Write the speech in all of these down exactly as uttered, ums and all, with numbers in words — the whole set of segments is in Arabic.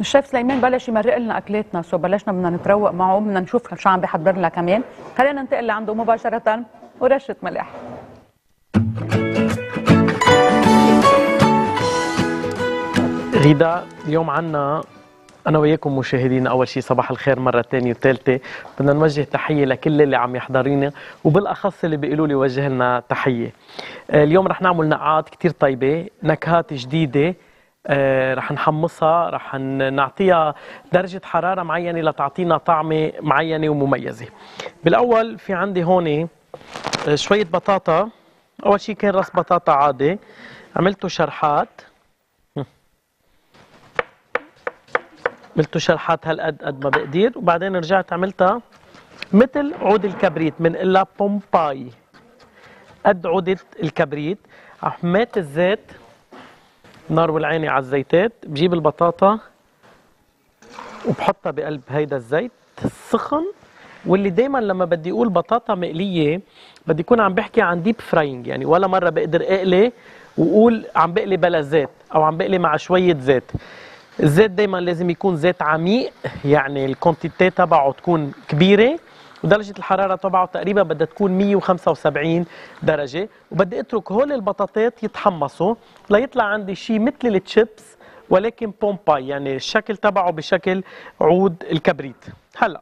الشيف سليمان بلش يمرق لنا اكلاتنا، سو بلشنا بدنا نتروق معه، بدنا نشوف شو عم بيحضر لنا كمان. خلينا ننتقل لعنده مباشره ورشه ملح. غدا اليوم عنا أنا وياكم مشاهدينا. أول شيء صباح الخير مرة ثانية وثالثة. بدنا نوجه تحية لكل اللي عم يحضرينا وبالأخص اللي بيقولوا لي وجه لنا تحية. اليوم رح نعمل نقعات كتير طيبة، نكهات جديدة، رح نحمصها، رح نعطيها درجة حرارة معينة لتعطينا طعمة معينة ومميزة. بالأول في عندي هون شوية بطاطا. أول شيء كان راس بطاطا عادي، عملته شرحات، عملته شرحات هالقد قد ما بقدر، وبعدين رجعت عملتها مثل عود الكبريت، بنقلها بومباي قد عودة الكبريت. حميت الزيت، نار والعيني على الزيتات، بجيب البطاطا وبحطها بقلب هيدا الزيت السخن. واللي دايما لما بدي اقول بطاطا مقليه بدي يكون عم بحكي عن ديب فراينج، يعني ولا مره بقدر اقلي واقول عم بقلي بلا زيت او عم بقلي مع شويه زيت. الزيت دايما لازم يكون زيت عميق، يعني الكونتيتي تبعه تكون كبيره، ودرجه الحراره تبعه تقريبا بدها تكون مية وخمسة وسبعين درجه. وبدي اترك هول البطاطات يتحمصوا ليطلع عندي شيء مثل التشيبس ولكن بومباي، يعني الشكل تبعه بشكل عود الكبريت. هلا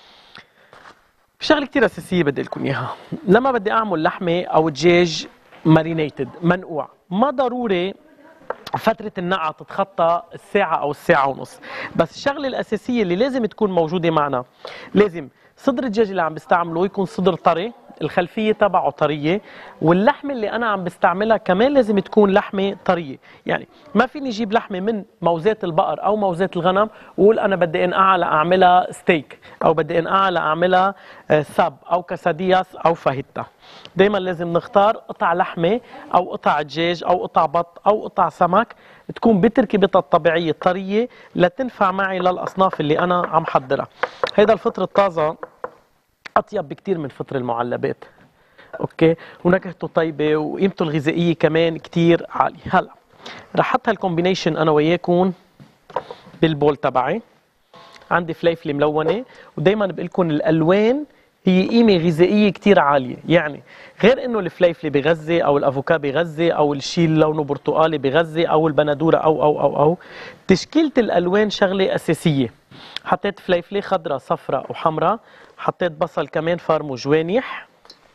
في شغله كثير اساسيه بدي لكم اياها. لما بدي اعمل لحمه او دجاج مارينيتد منقوع، ما ضروري فترة النقعة تتخطى الساعة أو الساعة ونص، بس الشغلة الأساسية اللي لازم تكون موجودة معنا، لازم صدر الدجاج اللي عم بستعمله يكون صدر طري، الخلفية تبعه طرية، واللحمة اللي أنا عم بستعملها كمان لازم تكون لحمة طرية. يعني ما فيني أجيب لحمة من موزات البقر أو موزات الغنم وأقول أنا بدي أنقعها لأعملها ستيك أو بدي أنقعها لأعملها سب أو كاسادياس أو فاهيتا. دايما لازم نختار قطع لحمة أو قطع دجاج أو قطع بط أو قطع سمك تكون بتركيبتها الطبيعية طرية لتنفع معي للأصناف اللي أنا عم حضرها. هيدا الفطر الطازة أطيب بكتير من فطر المعلبات، أوكي، ونكهته طيبة وقيمته الغذائية كمان كتير عالية. هلا رح أحط هالكومبينيشن أنا وياكم بالبول تبعي. عندي فليفلة ملونة، ودايما بقول لكم الألوان هي قيمة غذائية كتير عالية. يعني غير انه الفليفلة بغذي او الافوكا بغذي او الشيء اللي لونه برتقالي بغذي او البندورة او او او او تشكيلة الالوان شغلة اساسية. حطيت فليفلة خضراء صفراء وحمراء، حطيت بصل كمان فارم وجوانح،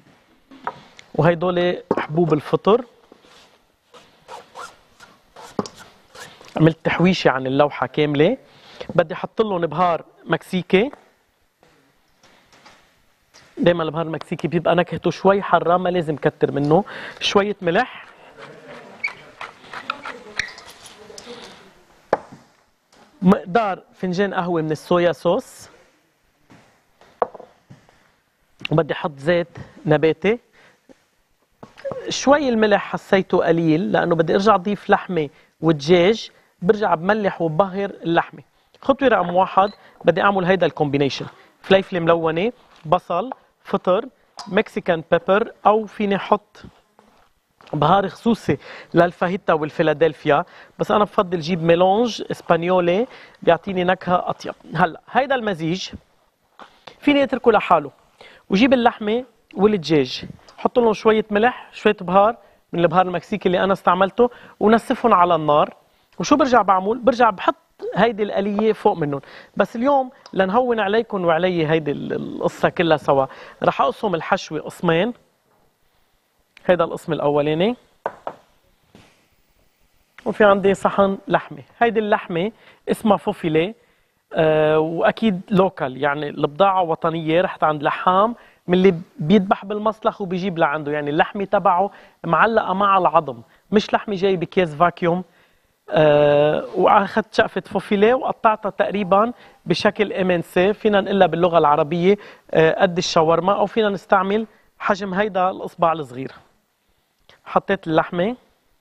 وهيدول حبوب الفطر. عملت تحويشة عن اللوحة كاملة. بدي احط لهم بهار مكسيكي. دايما البهار المكسيكي بيبقى نكهته شوي حرة، ما لازم كتر منه. شوية ملح، مقدار فنجان قهوة من الصويا صوص، وبدي احط زيت نباتي. شوي الملح حسيته قليل لانه بدي ارجع اضيف لحمة ودجاج، برجع بملح وببهر اللحمة. خطوة رقم واحد بدي اعمل هيدا الكومبينيشن، فليفلة ملونة، بصل، فطر، مكسيكان بيبر، او فيني احط بهار خصوصي للفاهيتا والفيلادلفيا، بس انا بفضل جيب ميلونج اسبانيولي بيعطيني نكهه اطيب. هلا هيدا المزيج فيني اتركه لحاله، وجيب اللحمه والدجاج، حط لهم شويه ملح، شويه بهار من البهار المكسيكي اللي انا استعملته، ونسفهم على النار. وشو برجع بعمل؟ برجع بحط هيدي القلية فوق منهم. بس اليوم لنهون عليكم وعلي هيدي القصة كلها سوا، رح اقسم الحشوة قسمين. هيدا القسم الاولاني، وفي عندي صحن لحمة. هيدي اللحمة اسمها فوفيليه، أه واكيد لوكال، يعني البضاعة وطنية. رحت عند لحام من اللي بيذبح بالمصلخ وبيجيب لعنده، يعني اللحمة تبعه معلقة مع العظم، مش لحمة جاي بكيس فاكيوم. أه واخذت شقفه فوفيليه وقطعتها تقريبا بشكل امنسي، فينا نقلها باللغه العربيه أه قد الشاورما، او فينا نستعمل حجم هيدا الاصبع الصغير. حطيت اللحمه،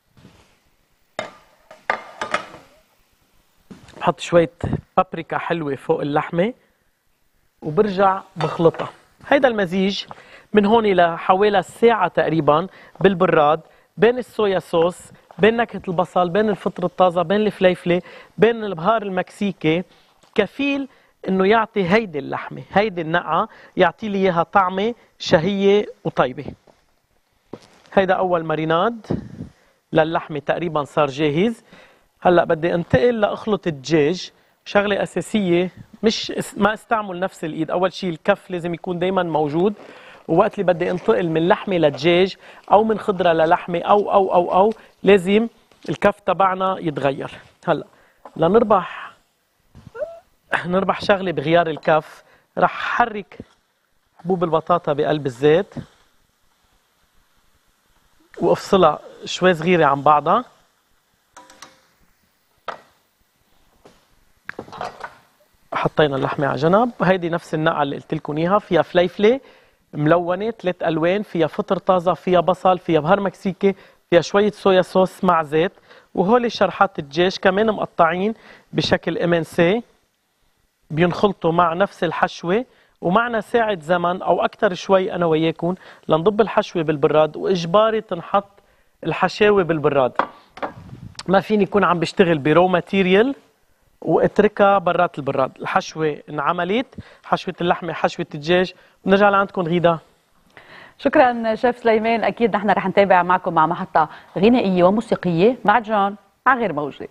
بحط شويه بابريكا حلوه فوق اللحمه، وبرجع بخلطها. هيدا المزيج من هون لحوالي ساعه تقريبا بالبراد بين الصويا صوص بين نكهه البصل، بين الفطر الطازه، بين الفليفله، بين البهار المكسيكي، كفيل انه يعطي هيدي اللحمه، هيدي النقعه، يعطي لي اياها طعمه شهيه وطيبه. هيدا اول ماريناد للحمه تقريبا صار جاهز. هلا بدي انتقل لاخلط الدجاج. شغله اساسيه، مش ما استعمل نفس الايد. اول شيء الكف لازم يكون دائما موجود، ووقت اللي بدي انتقل من لحمه لدجاج او من خضره للحمه او او او او لازم الكف تبعنا يتغير. هلا لنربح نربح شغله بغيار الكف، رح حرك حبوب البطاطا بقلب الزيت وافصلها شوي صغيره عن بعضها. حطينا اللحمه على جنب. هيدي نفس النقعه اللي قلت لكم اياها، فيها فليفله ملونه ثلاث الوان، فيها فطر طازه، فيها بصل، فيها بهار مكسيكي، فيها شويه صويا صوص مع زيت، وهول شرحات الدجاج كمان مقطعين بشكل ام ان سي، بينخلطوا مع نفس الحشوه. ومعنا ساعة زمن او اكثر شوي انا وياكم لنضب الحشوه بالبراد، واجباري تنحط الحشاوه بالبراد. ما فيني يكون عم بشتغل برو ماتيريال واتركها برات البراد. الحشوه انعملت، حشوه اللحمه، حشوه الدجاج، ونرجع لعندكم غيدا. شكرا شيف سليمان. اكيد نحن رح نتابع معكم مع محطه غنائيه وموسيقيه مع جون على غير موجود.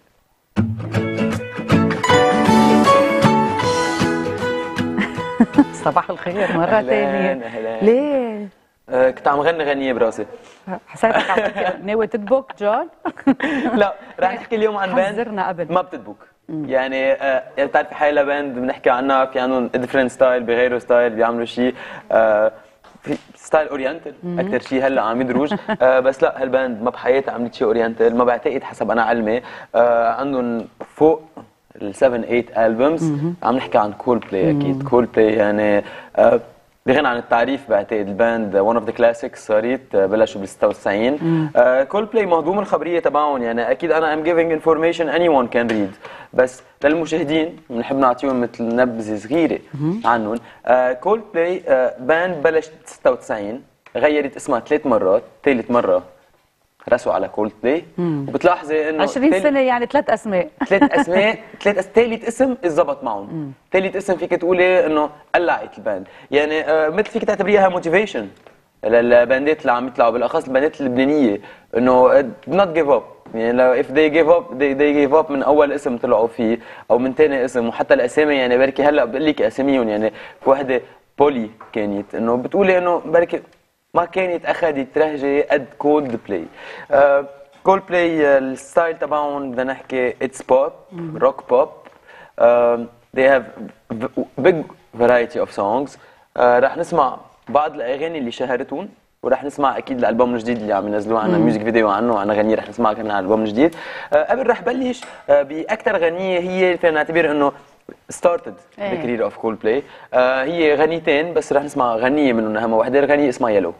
صباح الخير مرة ثانية. ليه؟ آه كنت عم غني غنية براسي. حسيتك عم ناوي تدبك جون؟ لا رح نحكي اليوم عن باند حذرنا قبل ما بتدبك. يعني آه بتعرفي حالة باند بنحكي عنها في عندهم ديفرنت ستايل، بغيروا ستايل، بيعملوا شيء آه في ستايل اورينتال اكثر شيء هلا عم يدروج. آه بس لا هالباند ما بحياتها عملت شيء اورينتال، ما بعتقد حسب انا علمي. آه عندهم فوق ال سبعة ثمانية ألبومز. عم نحكي عن كول بلاي. اكيد كول بلاي يعني آه بغنى عن التعريف. بعتقد الباند ون اوف ذا كلاسيكس، صارت بلشوا بال ستة وتسعين. كول بلاي مهضوم الخبريه تبعهم، يعني اكيد انا ام جيفينج انفورميشن اني ون كان ريد، بس للمشاهدين بنحب نعطيهم مثل نبذه صغيره عنهم. كول بلاي باند بلشت ستة وتسعين، غيرت اسمها ثلاث مرات، ثالث مره رسوا على كولد بلاي. وبتلاحظي انه عشرين سنة يعني ثلاث اسماء ثلاث اسماء ثلاث ثالث اسم اتظبط معهم. ثالث اسم فيك تقولي انه قلعت الباند، يعني آه مثل فيك تعتبريها موتيفيشن للباندات اللي عم يطلعوا، بالاخص الباندات اللبنانيه، انه not give up. يعني لو if they give up they, they give up من اول اسم طلعوا فيه او من ثاني اسم. وحتى الاسامي يعني بركي هلا بقول لك اساميهم، يعني في وحده بولي كانت انه بتقولي انه بركي ما كانت اخذت رهجه قد كولد بلاي. كولد بلاي الستايل تبعهم بدنا نحكي اتس بوب، روك بوب. they have big variety of songs. uh, رح نسمع بعض الاغاني اللي شهرتهم، ورح نسمع اكيد الالبوم الجديد اللي عم ينزلوه، عنا ميوزك فيديو عنه وعنا غنيه رح نسمعها كمان على الالبوم الجديد. uh, قبل رح بلش uh, باكثر غنيه هي فينا نعتبر انه started the career of Coldplay. آه هي غنيتين بس رح نسمع غنية منهم أهم وحدة، الغنية اسمها يلو.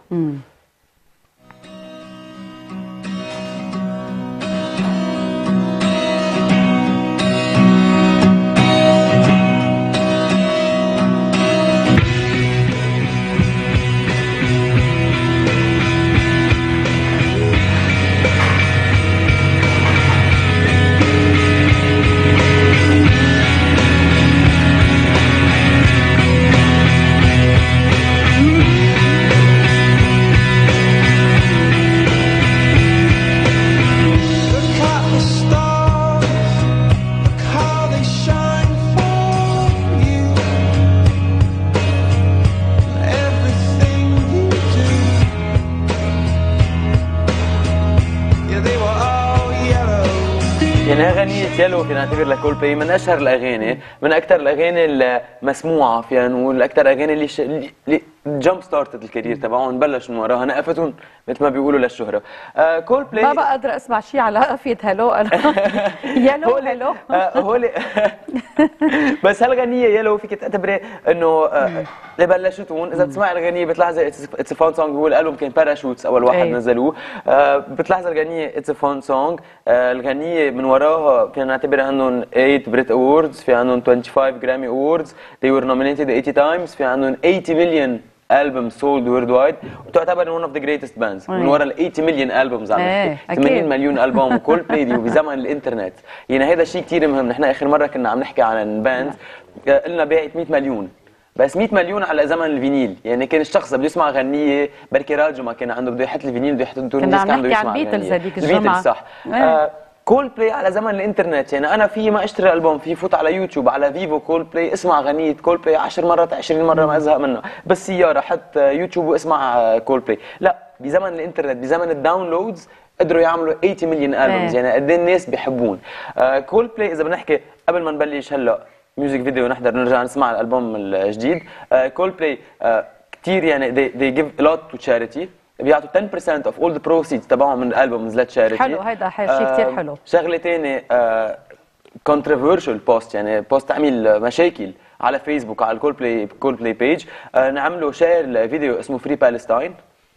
يلو فينا نعتبر لكول بلاي من اشهر الاغاني، من اكثر الاغاني المسموعه فينا نقول، اكثر اغاني اللي, ش... اللي جامب ستارتد الكارير تبعهم، بلش من وراها نقفتهم مثل ما بيقولوا للشهره. آه كول بلاي ما بقى اقدر اسمع شيء على قفيه هلو يلو هلو هولي بس هالغنيه يلو فيك تعتبري انه آه اللي بلشتهم. اذا بتسمعي الغنيه بتلاحظي اتس فان سونج. هو الالبوم كان باراشوتس اول واحد أي. نزلوه. آه بتلاحظي الغنيه اتس فان سونج. آه الغنيه من وراها فينا نعتبر عندهم ثمانية بريت اووردز، في عندهم خمسة وعشرين جرامي اووردز، they were nominated eighty times، في عندهم eighty million البوم سولد وورد وايد، وتعتبر ون اوف ذا جريتست باندز من ورا ال ثمانين مليون البومز عم نحكي، ثمانين مليون البوم وكل بلاي دي وبزمن الانترنت. يعني هذا شيء كثير مهم. نحن اخر مره كنا عم نحكي عن باند قلنا باعت مئة مليون، بس مئة مليون على زمن الفينيل. يعني كان الشخص بده يسمع غنيه بركي راديو ما كان عنده بده يحط الفينيل بده يحط الدور الناس كان بده يسمع البيتلز هذيك الجمعه. البيتلز صح. آه كول بلاي على زمن الانترنت. يعني انا في ما اشتري البوم، في فوت على يوتيوب على فيفو كول بلاي اسمع غنيه كول بلاي عشر مرات عشرين مره ما ازهق منها، بس سياره حط يوتيوب واسمع كول بلاي. لا بزمن الانترنت بزمن الداونلودز قدروا يعملوا ثمانين مليون البومز. يعني قد ايه الناس بيحبون كول بلاي. اذا بنحكي قبل ما نبلش هلا ميوزك فيديو نحضر نرجع نسمع الالبوم الجديد، كول بلاي كثير يعني they, they give a lot to charity. بيعطوا عشرة بالمئة of all the proceeds تبعهم من الالبومز للتشاريتي. حلو هيدا شيء كثير حلو. شغله ثانيه كونتروفيرشال بوست، يعني بوست تعمل مشاكل على فيسبوك على الكول بلاي كول بلاي بيج، نعملوا شير لفيديو اسمه فري بالستاين.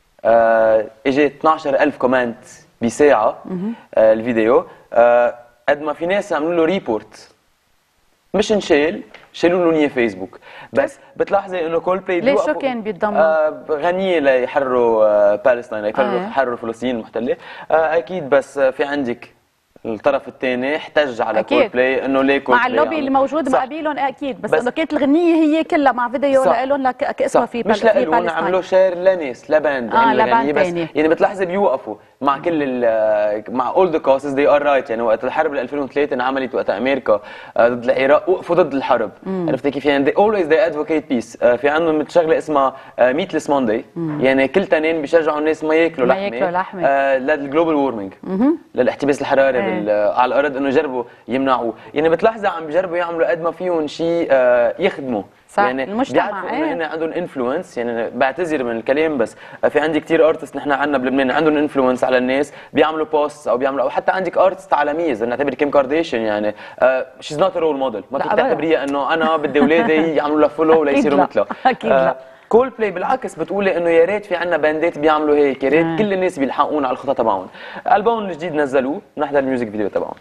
اجى اثنعش ألف كومنت بساعه الفيديو. قد ما في ناس عملوا له ريبورت مش انشال، شالوا له نيه فيسبوك. بس بتلاحظي انه كول بلاي ليش شو كان بيتضمن؟ آه غنيه ليحرروا آه بالستاين، ليحرروا آه. فلسطين المحتله. آه اكيد. بس في عندك الطرف الثاني احتج على كول بلاي انه ليه كول مع بلاي اللوبي اللي موجود مقابلهم اكيد، بس, بس انه كانت الغنيه هي كلها مع فيديو لهم لك اسمها في مش لهم عملوا شير لناس لباند اه لباند بس تاني. يعني بتلاحظي بيوقفوا مع كل مع اول ذا كوزز ذي ار رايت. يعني وقت الحرب ال ألفين وثلاثة انعملت وقت امريكا ضد العراق وقفوا ضد الحرب. عرفتي كيف؟ يعني they always they advocate peace. في عندهم شغله اسمها ميتلس ماندي، يعني كل تنين بيشجعوا الناس ما ياكلوا لحمه، ما ياكلوا لحمه آه للجلوبال وورمينج، للاحتباس الحراري على الارض، انه يجربوا يمنعوه. يعني بتلاحظي عم بيجربوا يعملوا قد ما فيهم شيء آه يخدموا صح. يعني المجتمع ايه هن عندهم انفلونس. يعني بعتذر من الكلام بس في عندي كثير ارتست نحن عندنا بلبنان عندهم انفلونس على الناس، بيعملوا بوست او بيعملوا، او حتى عندك ارتست عالميه اذا نعتبر كيم كارديشيان. يعني شيز نوت رول موديل، ما فيك تعتبريها انه انا بدي اولادي يعملوا لها فولو ليصيروا مثلها. اكيد لا. كول بلاي بالعكس بتقولي انه يا ريت في عندنا باندات بيعملوا هيك، يا ريت كل الناس بيلحقونا على الخطى تبعهم. البوم الجديد نزلوه، نحضر الميوزك فيديو تبعهم.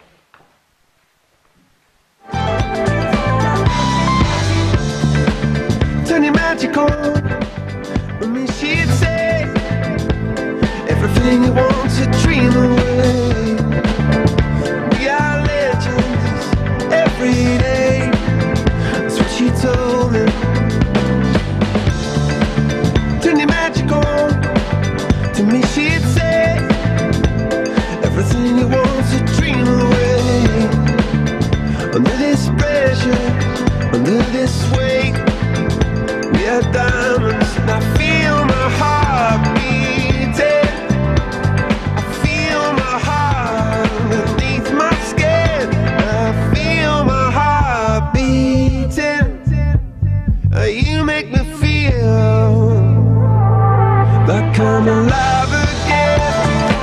Turn your magic on with me, she'd say everything you want to dream away. We are legends every day. That's what she told me. Turn your magic on to me, she'd say everything you want to dream away. Under this pressure, under this weight, we are diamonds, and I feel my heart beating. I feel my heart underneath my skin. I feel my heart beating. You make me feel like I'm alive again.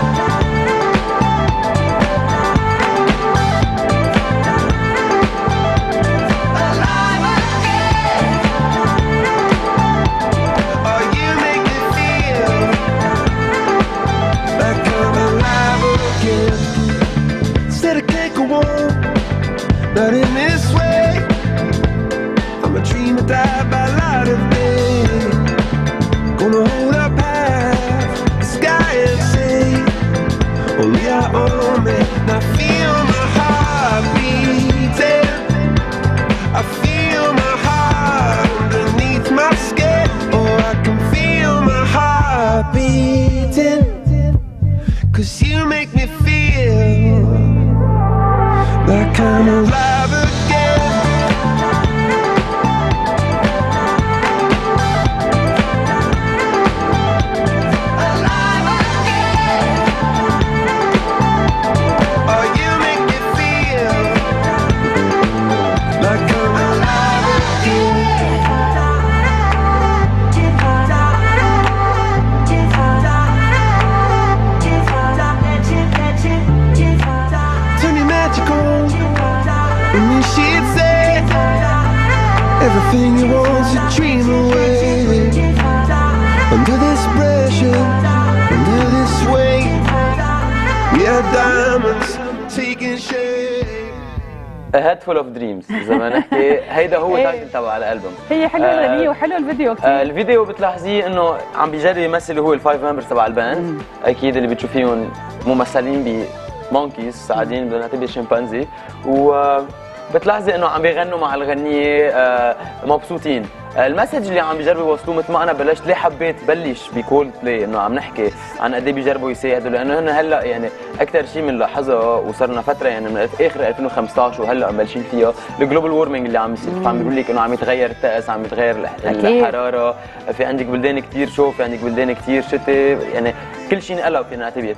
Not in this way. I'm a dreamer, die by light of day. Gonna hold up half the sky and say, only I own it. And I feel my heart beating. I feel my heart underneath my skin. Oh, I can feel my heart beating. Cause you make me feel like I'm alive again. Alive again. Oh, you make me feel like I'm alive again. Turn your magic on. And then she'd say everything you want to dream away. Under this pressure, under this weight, we are diamonds taking shape. A Head Full of Dreams اذا ما نحكي هيدا هو تايتل تبع الالبوم. هي حلوه آه، الاغنيه وحلو الفيديو كثير. آه، الفيديو بتلاحظيه انه عم بيجرب يمثل هو الفايف ممبرز تبع الباند، اكيد اللي بتشوفيهم ممثلين بمونكيز قاعدين بدنا نعتبر شمبانزي، وبتلاحظي انه عم بيغنوا مع الغنيه آه، مبسوطين. المسج اللي عم بيجربوا يوصلوه مثل ما انا بلشت ليه حبيت بلش بكولد بلاي انه عم نحكي عن قد ايه بيجربوا يساعدوا، لانه هن هلا يعني اكثر شيء بنلاحظها وصرنا فتره يعني من اخر ألفين وخمسطعش وهلا مبلشين فيها الجلوبال وورمينج اللي عم يصير، عم بيقول لك انه عم يتغير الطقس، عم يتغير الحراره، في عندك بلدان كثير شوب، في عندك بلدان كثير شتاء، يعني كل شيء انقلب فينا نعتبر.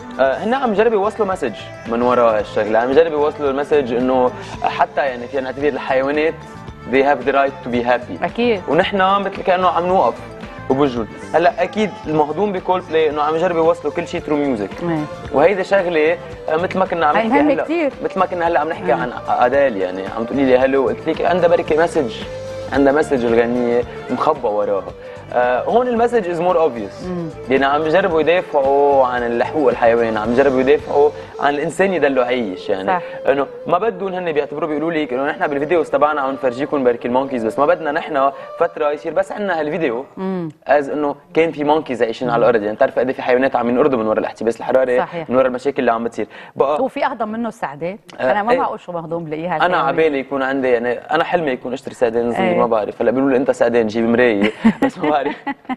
هن عم يجربوا يوصلوا مسج من وراء هالشغله، عم يجربوا يوصلوا المسج انه حتى يعني فينا نعتبر الحيوانات they have the right to be happy. اكيد. ونحن مثل كانه عم نوقف وبوجود. هلا اكيد المهضوم بكول بلاي انه عم يجربوا يوصلوا كل شيء ثرو ميوزك. وهيدا شغله مثل ما كنا عم نحكي هلا كتير. مثل ما كنا هلا عم نحكي عن ادال، يعني عم تقولي لي هلو قلت لك عندها بركي مسج، عندها مسج الغنيه مخبى وراها. آه هون المسج از مور اوبفيوس، يعني عم يجربوا يدافعوا عن حقوق الحيوان، عم يجربوا يدافعوا عن الانسان يضلوا عايش، يعني صح. انه ما بدهم هن بيعتبروا بيقولوا لك انه نحن بالفيديوز تبعنا عم نفرجيكم بركي المونكيز، بس ما بدنا نحن فتره يصير بس عندنا هالفيديو از انه كان في مونكيز عايشين على الارض، يعني بتعرف قد ايه في حيوانات عم ينقرضوا من وراء الاحتباس الحراري، صحيح. من وراء المشاكل اللي عم بتصير. بقى هو في اهضم منه السعدان؟ آه انا ما بعرف شو مهضوم بلاقيها. انا على بالي يكون عندي، يعني انا حلمي يكون اشتري سعدان صغير، ما بعرف هلا بيقولوا لي انت سعدان جيب مرايه بس ما بعرف.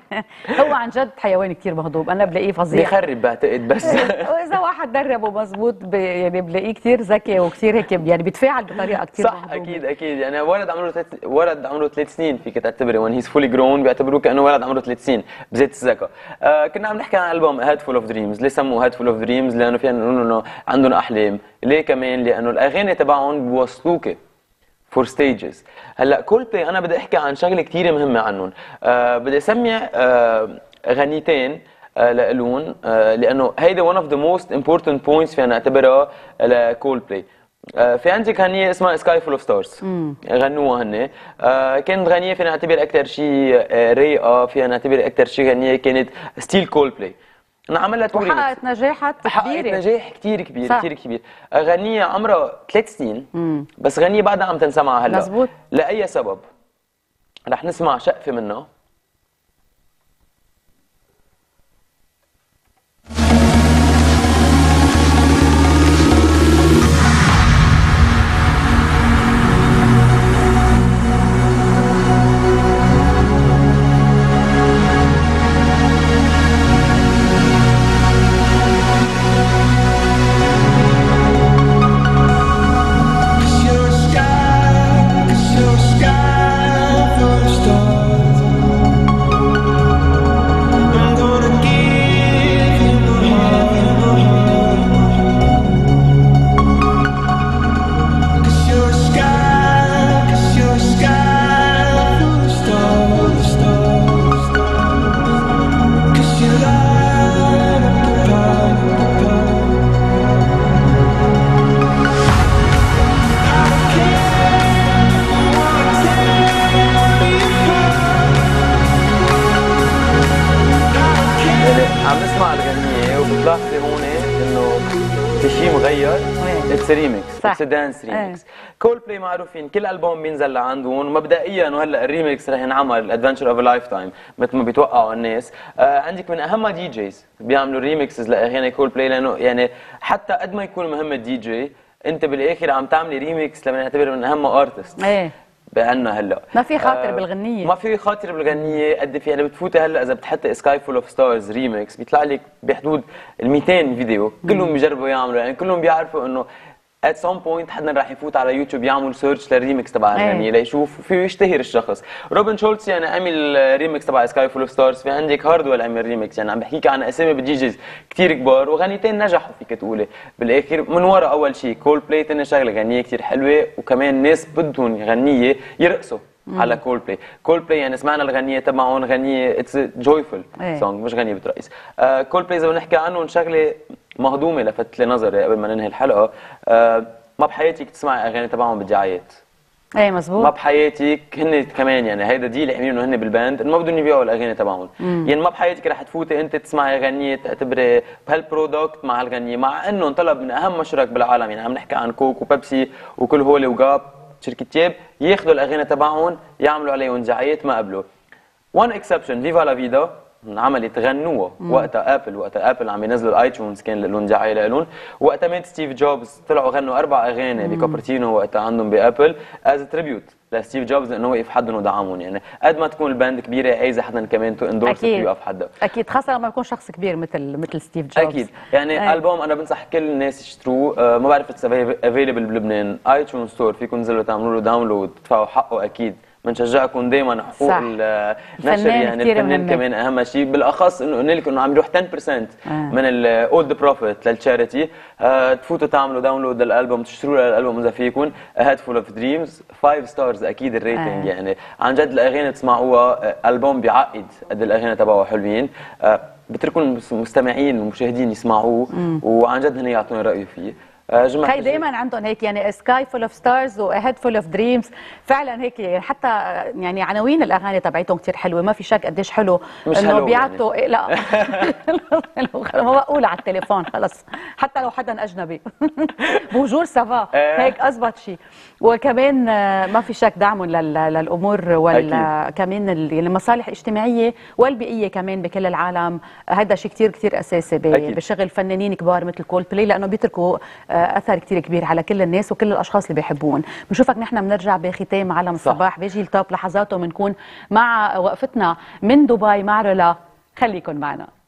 هو عن جد حيوان كثير مهضوم، انا بلاقيه فظيع، بيخرب بعتقد، بس واذا واحد دربه مزبوط يعني بلاقيه كثير ذكي وكثير هيك يعني بيتفاعل بطريقه كثير صح مهضومة. اكيد اكيد، يعني ولد عمره تلت... ولد عمره ثلاث سنين فيك تعتبره وين هيز فولي جرون بيعتبروه كانه ولد عمره ثلاث سنين بزيت الذكاء. آه كنا عم نحكي عن البوم هاد فول اوف دريمز، ليه سموه هاد فول اوف دريمز؟ لانه فينا نقول انه عندهم احلام، ليه كمان؟ لانه الاغاني تبعهم بوصلوك فور ستيجز. هلا كول بلاي انا بدي احكي عن شغله كثير مهمه عنهم، آه بدي اسمع آه غنيتين آه لالون، آه لانه هيدا one of the most important points فينا نعتبرها لكول بلاي. آه في عندك غنية اسمها سكاي فول اوف ستارز، غنوها هن، آه كانت غنية فينا نعتبر اكثر شيء آه رايقه، فينا نعتبر اكثر شيء غنية كانت ستيل كول بلاي. انا عملها توري وحققت نجاحات كبيره، حققت نجاح كثير كبير كثير كبير. غنية عمرها ثلاث سنين مم. بس غنية بعدها عم تنسمع هلا، مزبوط. لاي سبب؟ رح نسمع شقفه منها. اتس دانس ريميكس. كول بلاي معروفين كل البوم بينزل لعندهم مبدئيا، وهلا الريميكس رح ينعمل ادفنتشر اوف لايف تايم مثل ما بيتوقعوا الناس. آه عندك من اهم دي جيز بيعملوا ريميكسز لاغاني كول بلاي، لانه يعني حتى قد ما يكون مهم الدي جي انت بالاخر عم تعملي ريميكس لما نعتبر من اهم ارتست. ايه بعنا هلا ما في خاطر آه بالغنيه، ما في خاطر بالغنيه قد في، يعني بتفوتي هلا اذا بتحطي سكاي فول اوف ستارز ريميكس بيطلع لك بحدود ال مئتين فيديو، كلهم بيجربوا يعملوا، يعني كلهم بيعرفوا انه at some point حدا راح يفوت على يوتيوب يعمل سيرش للريميكس تبع الغنية ليشوف فيه يشتهر الشخص. روبن شولتز يعني عمل ريميكس تبع سكاي فول اوف ستارز، في عندك هاردويل عمل ريميكس، يعني عم بحكيك عن اسامي بالدي جيز كثير كبار وغنيتين نجحوا فيك تقولي بالاخر من وراء اول شيء كول بلاي. ثاني شغله غنيه كثير حلوه، وكمان ناس بدهم غنيه يرقصوا مم. على كول بلاي. كول بلاي يعني سمعنا الغنيه تبعهم غنيه اتس جويفul سونج، مش غنيه بترقص. كول بلاي اذا بنحكي عنهم شغله مهضومه لفتت لي نظري قبل ما ننهي الحلقه، أه ما بحياتك تسمعي اغاني تبعهم بالدعايات. ايه ما مزبوط. بحياتك هن كمان يعني هيدا ديل عاملينه هن بالباند انه ما بدهم يبيعوا الاغاني تبعهم، يعني ما بحياتك رح تفوتي انت تسمعي غنيه تعتبري بهالبرودكت مع هالغنيه، مع انه انطلب من اهم مشرك بالعالم، يعني عم نحكي عن كوك وبيبسي وكل هول وجاب شركه تياب ياخذوا الاغاني تبعهم يعملوا عليهم دعايات ما قبلوا. وان اكسبشن فيفا لا فيدا عملت غنوها وقتها ابل، وقتها ابل عم ينزلوا الاي تيونز كان لهم دعايه لهم، وقتها مات ستيف جوبز طلعوا غنوا اربع اغاني بكوبرتينو وقتها عندهم بابل از تريبيوت لستيف جوبز انه وقف حدهم ودعمهم. يعني قد ما تكون الباند كبيره عايزه حدا كمان تو اندورس يوقف حدا، اكيد خاصه لما يكون شخص كبير مثل مثل ستيف جوبز. اكيد يعني أي. البوم انا بنصح كل الناس يشتروه، آه ما بعرف اتس افيلبل بلبنان، اي تيون ستور فيكم تنزلوا تعملوا له داونلود تدفعوا حقه اكيد. بنشجعكم دائما حقوق النشر، يعني الفنان كمان اهم شيء، بالاخص انه قلنا لك انه عم يروح عشرة بالمية آه. من الاولد بروفيت للتشاريتي. آه تفوتوا تعملوا داونلود للالبوم، تشتروا للالبوم اذا فيكم. هاد فول اوف دريمز خمسة ستارز اكيد الريتنج. آه. يعني عن جد الاغاني تسمعوها، البوم بيعقد قد الاغاني تبعه حلوين. آه بتركوا المستمعين والمشاهدين يسمعوه مم. وعن جد هن يعطوني رايه فيه. هي دائما عندهم هيك يعني سكاي فول اوف ستارز وهيد فول اوف دريمز، فعلا هيك حتى يعني عناوين الاغاني تبعتهم كثير حلوه، ما في شك قديش حلو انه بيعطوا يعني. لا ما بقول على التليفون خلص حتى لو حدا اجنبي بوجور سافا هيك اضبط شيء. وكمان ما في شك دعمهم للامور وكمان المصالح الاجتماعيه والبيئيه كمان بكل العالم، هذا شيء كثير كثير اساسي بشغل فنانين كبار مثل كول بلاي، لانه بيتركوا اثر كثير كبير على كل الناس وكل الاشخاص اللي بيحبون. بنشوفك نحن بنرجع بختام عالم الصباح بيجي التوب لحظاته، بنكون مع وقفتنا من دبي مع رولا، خليكن معنا.